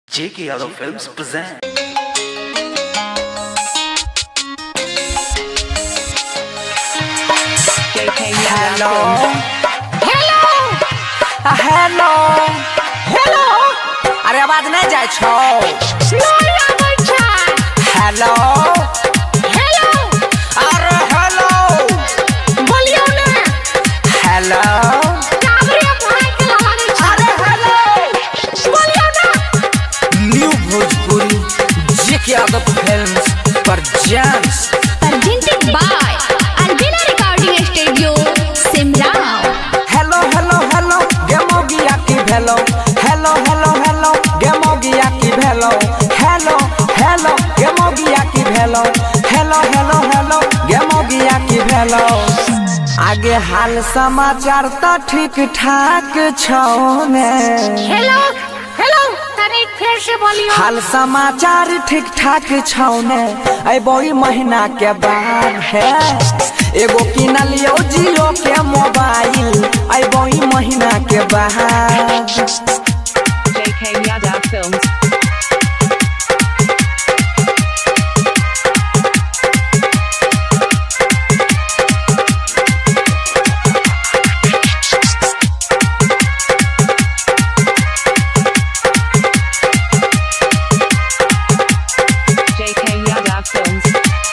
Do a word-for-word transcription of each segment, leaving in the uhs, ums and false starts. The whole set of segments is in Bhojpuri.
J K Yadav Films present. J K Hello. Hello. Hello hello अरे आवाज नहीं जाए छो नहीं आबै छै। हेलो हेलो अरे हेलो बोलियो ने। हेलो काबरे भाई के लागे छै। अरे हेलो बोलियो ने। New Bhojpuri JK Yadav films presents Presented by Albina Recording Studio, Simrao. Hello hello hello गेमो गिया की भेलो हेलो हेलो हेलो गेमो गिया की भेलो हेलो हेलो गेमो गिया की भेलो हेलो हेलो हेलो गेमो गिया की भेलो आगे हाल समाचार तो ठीक ठाक छौ ने हेलो हेलो तनी फिर से बोलियो। हाल समाचार ठीक ठाक छौ ने अबो ई महीना के बाद है एगो किन लियो जियो के मोबाइल अबो ई महीना के बाद J K Yadav Films. J K Yadav Films.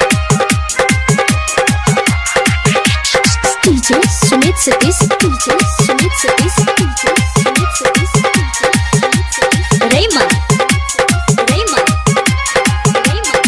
D J Sumit Satish, D J Sumit Satish, D J Sumit Satish, D J Sumit Satish. Raymond, Raymond, Raymond.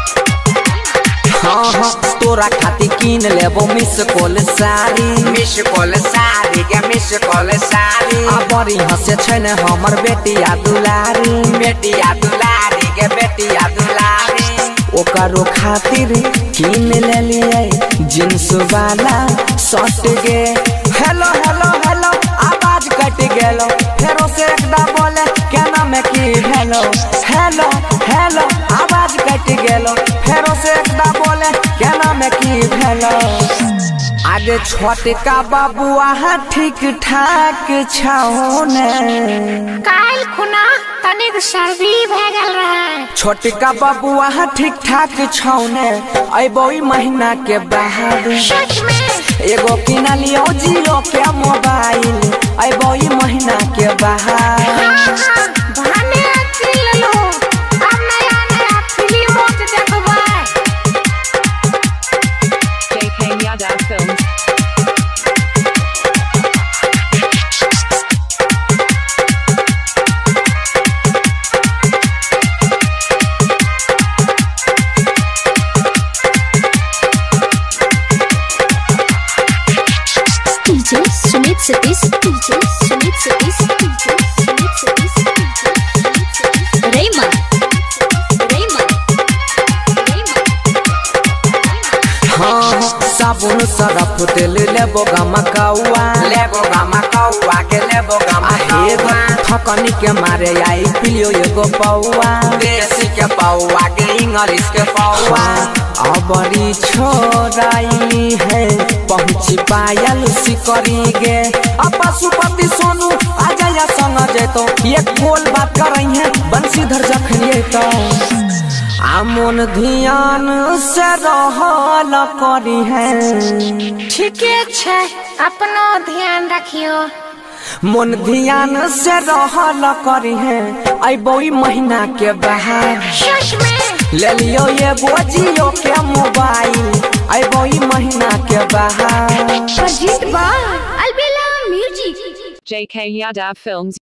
हाँ हाँ तोरा खातिर किन लेबो miss call sari miss call sari के मिस कॉल साड़ी आ बड़ी हंसे छै ने हमर बेटिया दुलारी बेटिया दुलारी के बेटिया दुलारी ओकरो खातिर किन लेलिए जींस वाला शर्ट गे हेलो हेलो हेलो आवाज कट गेलो फेरो से एकदा बोले केना में की भेलो हेलो हेलो आवाज कट गेलो फेरो से एकदा बोले केना में की भेलो आगे छोटका बाबुआ ठीक ठाक छौ ने काल खुना तनिक सर्दी भए गेल रहे। छोटका बाबुआ ठीक ठाक छौ ने अबो ई महीना के बाद सच में एगो किन लियो जियो के मोबाइल अबो ई महीना के बाद भाने किन लो अब नया नया फिल्मों देखबै। J K Yadav Films. D J Sumit Satish, D J Sumit Satish, D J Sumit Satish, D J Sumit Satish. Raymond, Raymond, Raymond. हाँ साबुन सरफ तेल लेबो गमकौआ लेबो गमकौआ के लेबो गमकौआ थकनी के मारे आई पिलियो एगो पौआ देसी के पौआ के इंग्लिश के पौआ अबरी छोराई है पहुंची पायल सिकरी गे अब पशुपति सोनू आ जाया संग जेतो एक बोल बात करई है बंशीधर जखनिए तो आमोन ध्यान से रहल करी है ठीके छै अपनो ध्यान रखियो। मन ध्यान से रहल करी है अबो ई महीना के बाद सच में ले लियो एगो जियो के मोबाइल अबो ई महीना के बाद Presented by Albina Music. J K Yadav Films.